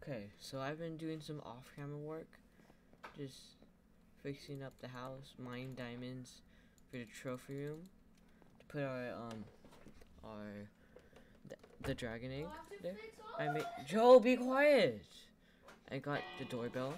Okay, so I've been doing some off-camera work, just fixing up the house, mining diamonds for the trophy room to put our the dragon egg there. I made Joe, be quiet. I got the doorbell.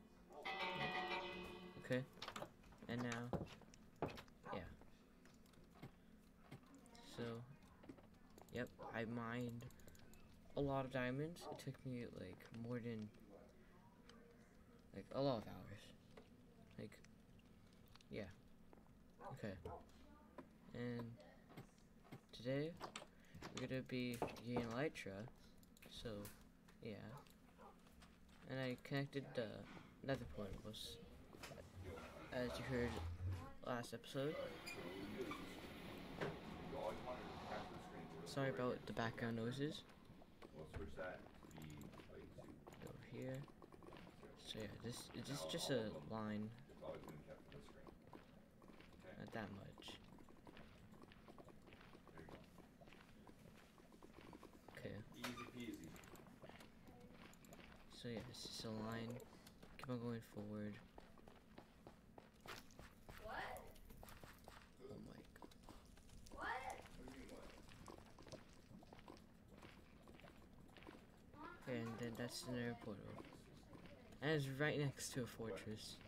Okay, and now, yeah. So, yep, I mined a lot of diamonds. It took me like more than a lot of hours. Like, yeah. Okay. And today we're gonna be getting Elytra. So, yeah. And I connected the nether portals, as you heard last episode. Sorry about the background noises. Over here. So yeah, this is just a line. Not that much. Okay. Easy peasy. So yeah, it's just a line. Keep on going forward. What? Oh my god. What? Okay, and then that's the nether portal. And it's right next to a fortress.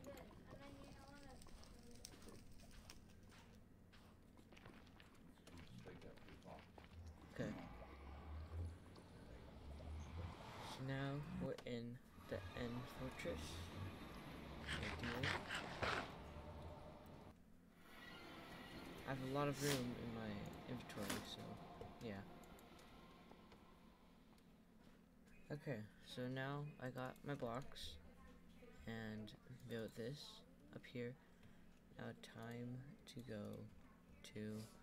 Okay. So now we're in the end fortress. Ideally. I have a lot of room in my inventory, so yeah. Okay, so now I got my blocks and built this up here. Now time to go to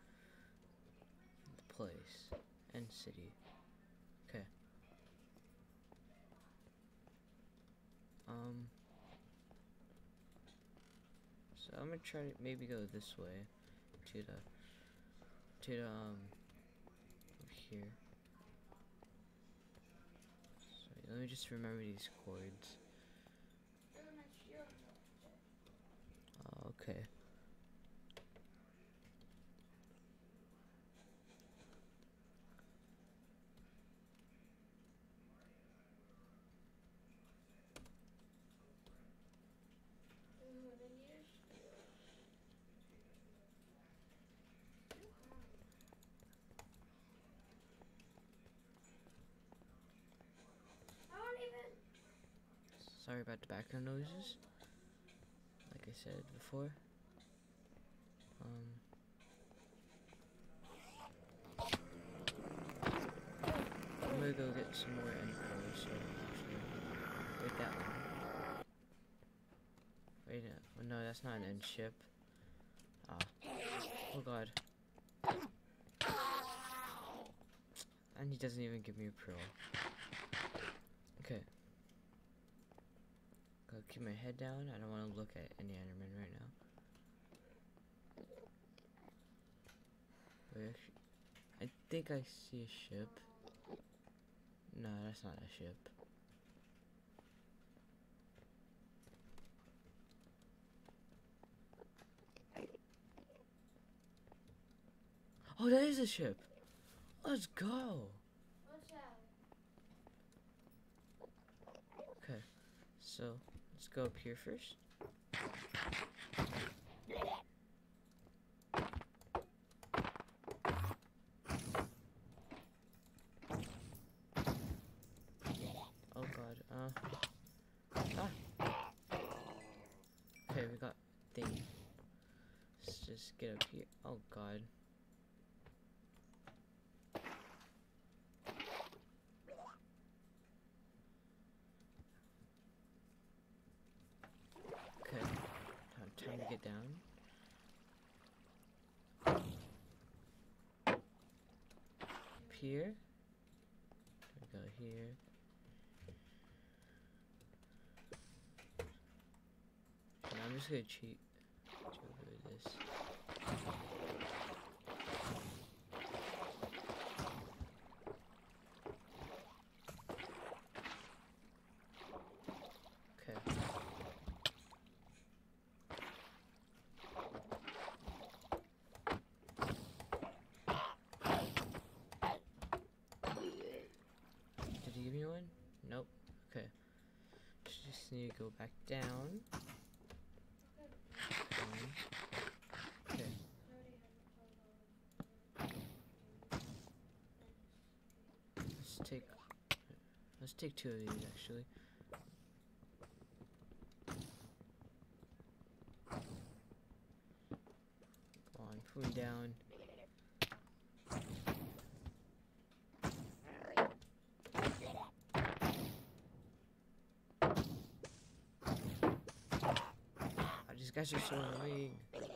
the place and city. Okay. So I'm gonna try to maybe go this way to the over here. So let me just remember these chords. Okay. Sorry about the background noises. Like I said before. I'm gonna go get some more end pearls, so actually, wait that one. Wait, no, that's not an end ship. Ah. Oh god. And he doesn't even give me a pearl. Okay. Gotta keep my head down. I don't want to look at any Enderman right now. Wait, I think I see a ship. No, that's not a ship. Oh, that is a ship. Let's go. Okay, so let's go up here first. Oh god, okay, we got thing. Let's just get up here. Oh god. Okay, time to get down. Up here. We go here. And I'm just gonna cheat to avoid this. Nope. Okay. Just need to go back down. Okay. Let's take 2 of these actually. Go on, put me down. These guys are so annoying.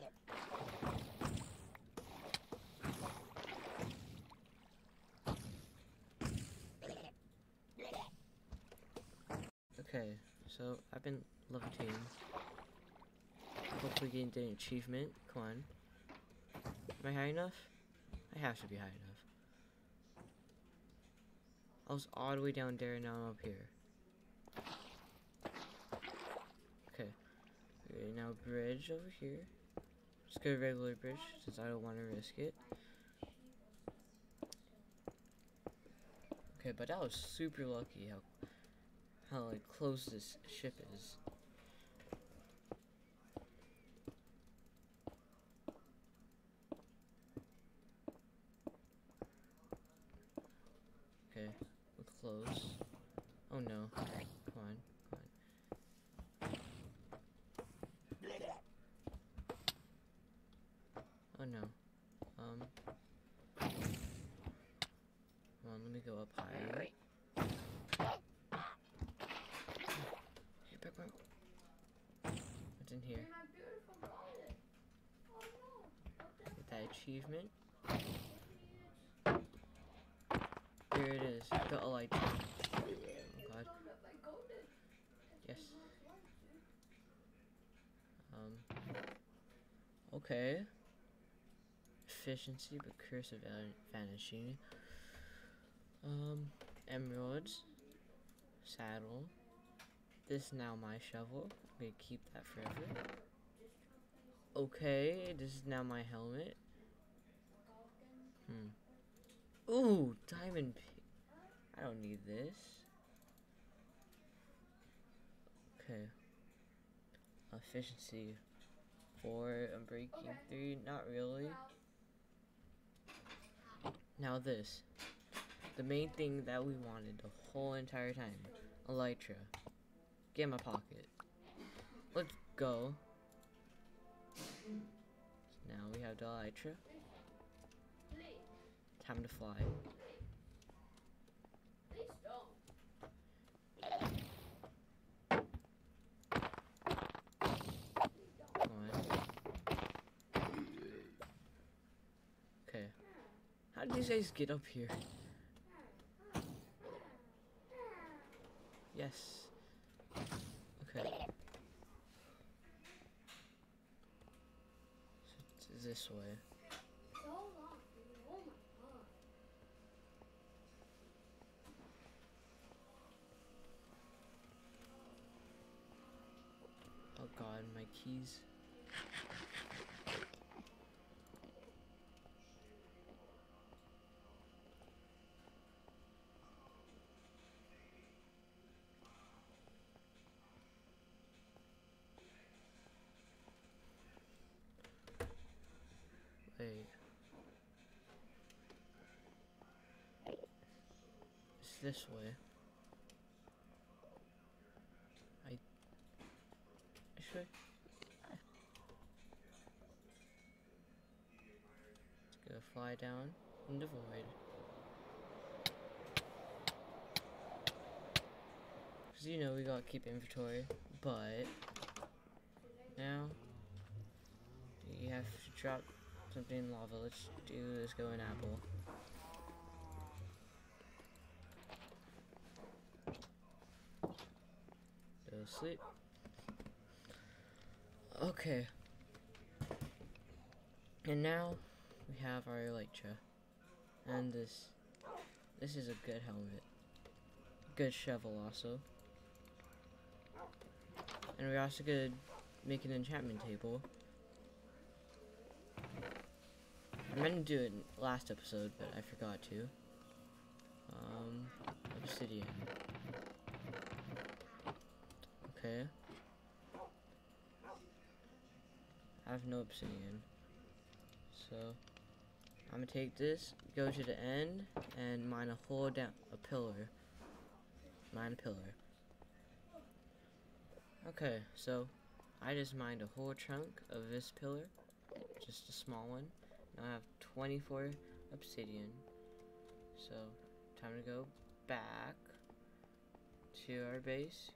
Okay, so I've been levitating. Hopefully getting the achievement. Come on. Am I high enough? I have to be high enough. I was all the way down there and now I'm up here. Okay. Now bridge over here. Just go to regular bridge since I don't want to risk it. Okay, but that was super lucky how like close this ship is. Okay, we're close. Oh no. Come on, come on. Oh no. Come on, let me go up higher. Get back, back. What's in here? Get that achievement. Here it is. The light. Oh god. Yes. Okay. Efficiency, but cursive vanishing. Emeralds. Saddle. This is now my shovel. I'm gonna keep that forever. Okay, this is now my helmet. Ooh, diamond pick. I don't need this. Okay. Efficiency 4. I'm breaking 3. Not really. Now this. The main thing that we wanted the whole entire time. Elytra. Get in my pocket. Let's go. So now we have the Elytra. Time to fly. Come on. Okay. How did these guys get up here? Yes. Okay. So it's this way. Oh god, my keys. Wait. It's this way. Actually, it's gonna fly down in the void. Cause you know we gotta keep inventory, but now you have to drop something in lava. Let's do this going apple. Go to sleep. Okay. And now we have our Elytra. And this is a good helmet. Good shovel also. And we're also gonna make an enchantment table. I meant to do it last episode, but I forgot to. Obsidian. Okay. I have no obsidian. So I'm gonna take this, go to the end, and mine a hole down a pillar. Mine a pillar. Okay, so I just mined a whole chunk of this pillar, just a small one. Now I have 24 obsidian. So time to go back to our base,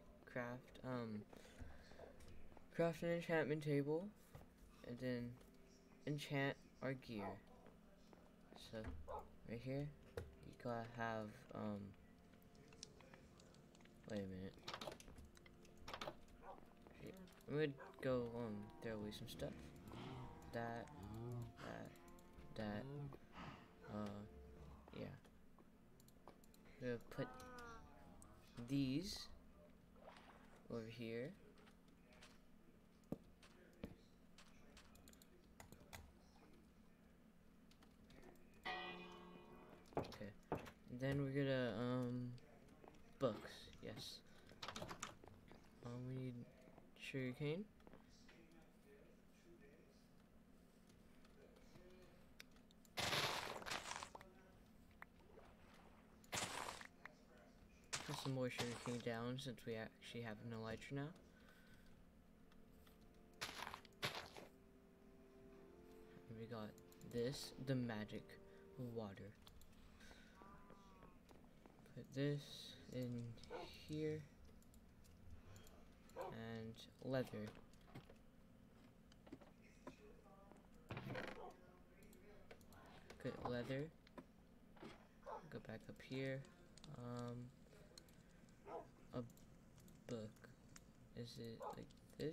craft an enchantment table, and then enchant our gear. So right here, you gotta have wait a minute. I'm gonna go throw away some stuff. That, yeah. I'm gonna put these over here. Okay. And then we're gonna books, yes. We need sugarcane. Put some more sugarcane down since we actually have an elytra now. And we got this, the magic water. Put this in here. And leather. Good leather. Go back up here. A book. Is it like this?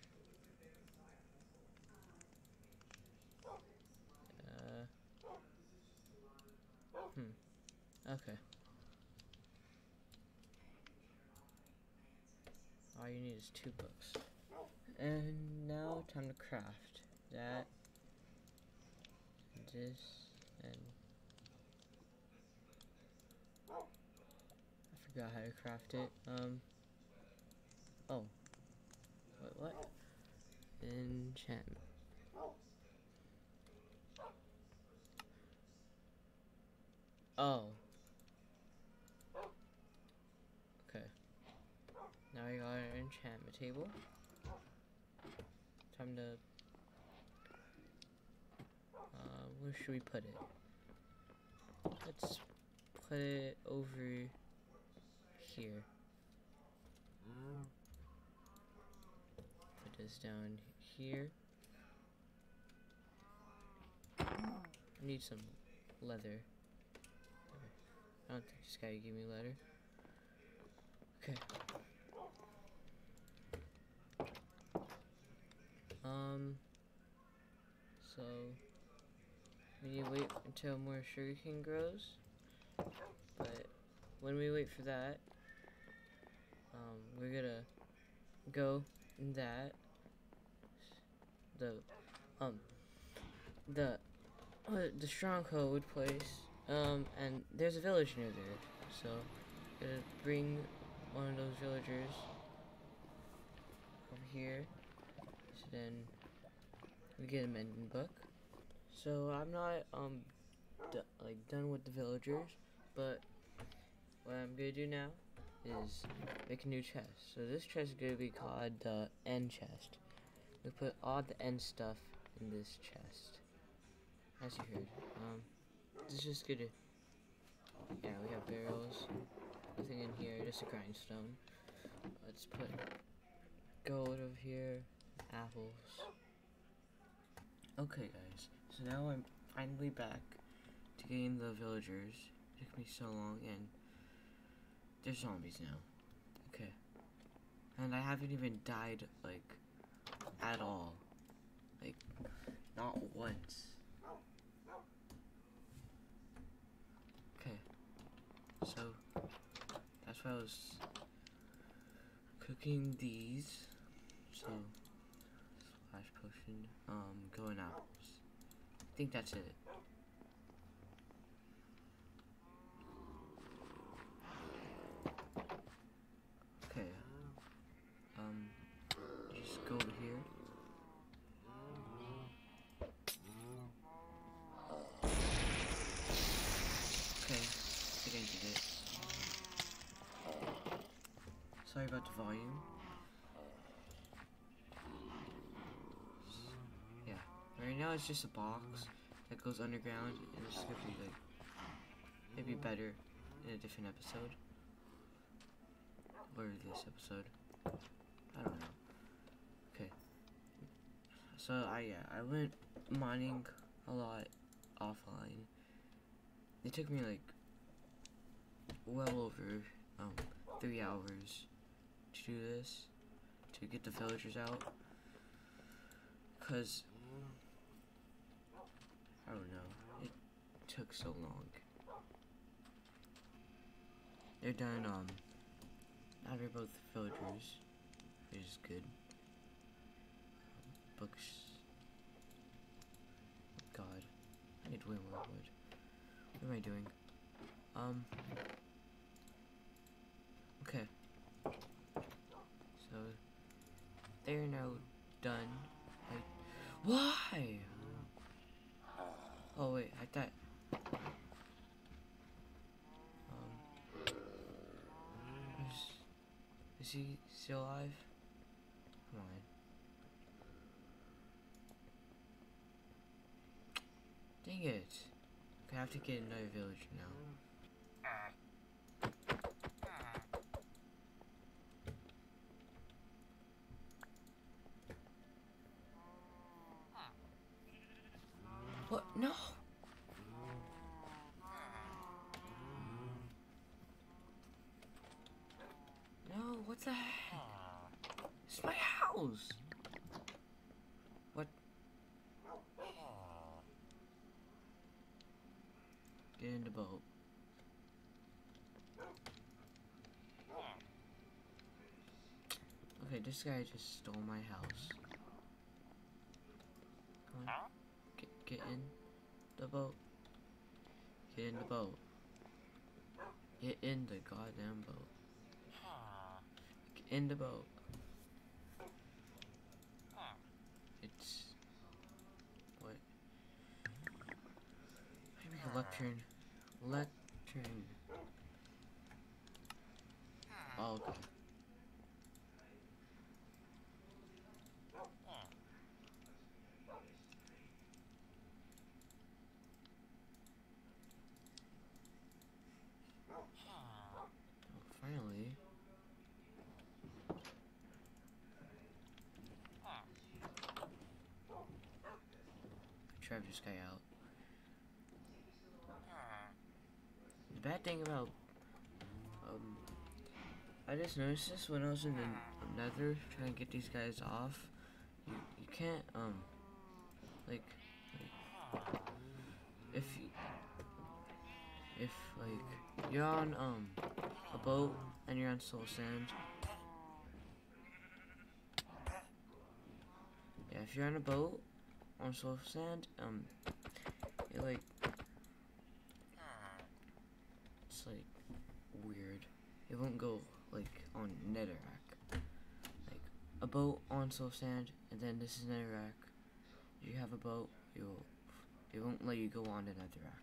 Okay. All you need is 2 books. And now time to craft that, this, and I forgot how to craft it. Oh. Wait, what? Enchantment. Oh. Okay. Now we got our enchantment table. Time to where should we put it? Let's put it over here. Put this down here. I need some leather. I don't think this guy gave me leather. Okay. So we need to wait until more sugarcane grows. But when we wait for that, we're gonna go in that the stronghold place. And there's a village near there, so gonna bring one of those villagers over here. So then we get a mending book. So I'm not done with the villagers, but what I'm gonna do now is make a new chest. So this chest is gonna be called the end chest. We put all the end stuff in this chest, as you heard. This is gonna, yeah, we have barrels, nothing in here, just a grindstone. Let's put gold over here, apples. Okay guys, so now I'm finally back to getting the villagers. It took me so long, and there's zombies now. Okay. And I haven't even died, like, at all. Like, not once. Okay. So, that's why I was cooking these. So, splash potion, going apples. I think that's it. Okay. Sorry about the volume. Yeah, right now it's just a box that goes underground, and it's gonna be like maybe better in a different episode, or this episode. I don't know. Okay. So I went mining a lot offline. It took me like well over 3 hours to do this, to get the villagers out, cause I don't know, it took so long. They're done after both villagers, which is good. Books. God, I need way more wood. What am I doing? Okay. So they're now done. Why? Oh wait, I thought. Is he still alive? Come on. Dang it. I have to get another village now. What? No! No, what the heck? It's my house! What? Get in the boat. Okay, this guy just stole my house. Come on. Get in the boat. Get in the boat. Get in the goddamn boat. Get in the boat. It's... what? Maybe a lectern. Lectern. Oh, okay. Finally. Drive this guy out. The bad thing about I just noticed this when I was in the Nether trying to get these guys off. You can't like if like you're on a boat and you're on soul sand. Yeah, if you're on a boat on soul sand, it like it's like weird. It won't go like on netherrack. Like a boat on soul sand, and then this is netherrack. You have a boat, it won't let you go on to netherrack.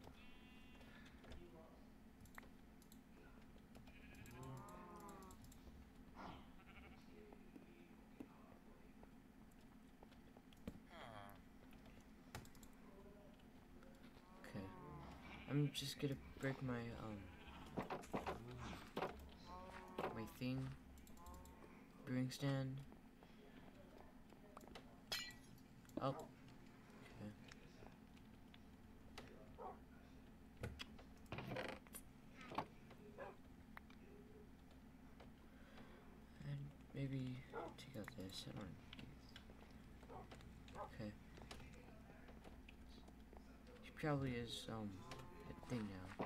Okay, I'm just gonna break my my thing, brewing stand. Oh, okay. And maybe take out this. I don't. Okay. She probably is a thing now.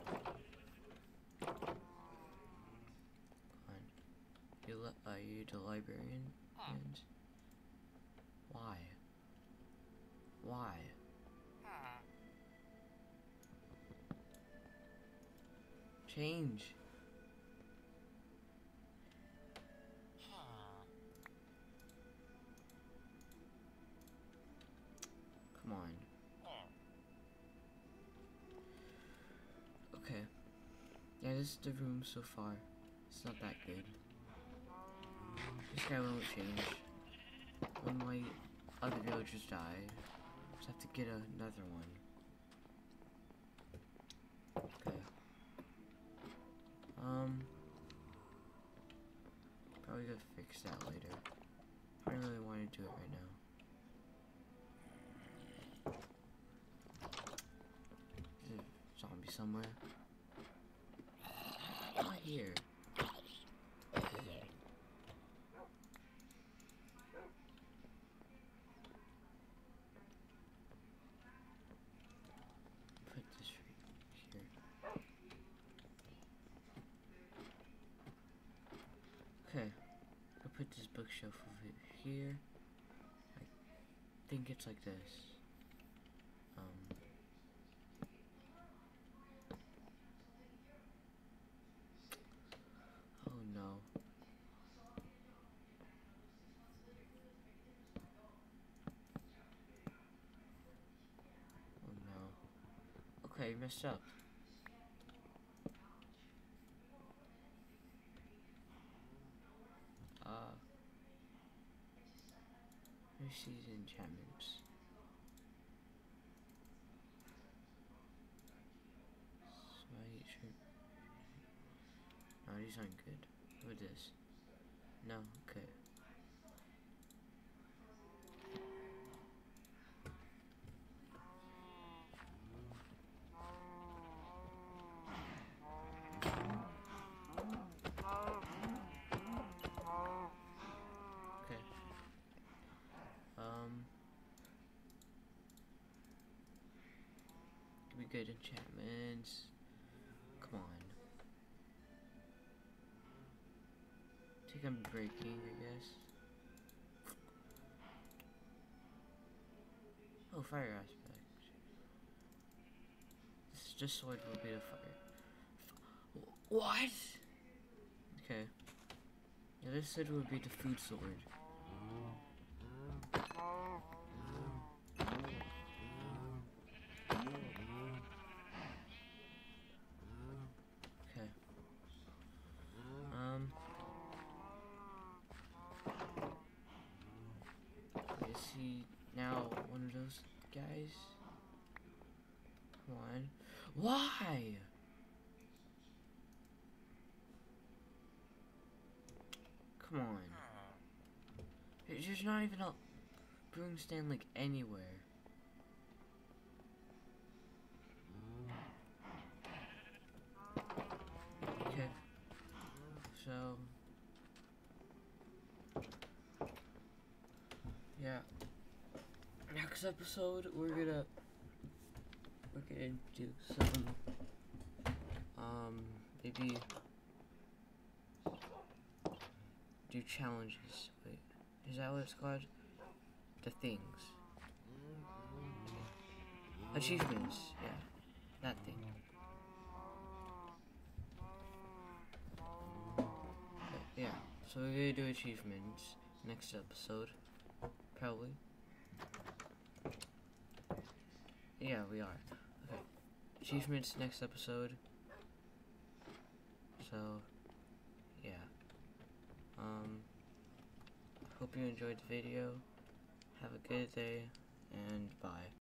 You the librarian? And why? Why? Change. Come on. Okay. Yeah, this is the room so far. It's not that good. This guy won't change. When my other villagers die, just have to get another one. Okay. Probably gonna fix that later. I don't really want to do it right now. There's a zombie somewhere. Not here. Put this right here. Okay. I'll put this bookshelf over here. I think it's like this. Oh no. Oh no. Okay, messed up. Let me see these enchantments. Smite, sure. No, these aren't good. What is this? No, okay. Okay. Give me good enchantments. Come on. I think I'm breaking, I guess. Oh, fire aspect. This sword will be the fire. What? Okay. Yeah, this sword will be the food sword. Okay. Is he now one of those guys? Come on. Why? Come on. There's not even a brewing stand like anywhere. Okay. So yeah. Next episode we're gonna do some maybe do challenges. Wait, is that what it's called? The things. Achievements, yeah. That thing. Okay, yeah. So we're gonna do achievements next episode. Probably. Yeah, we are. Okay. Achievements next episode. So yeah. Hope you enjoyed the video. Have a good day and bye.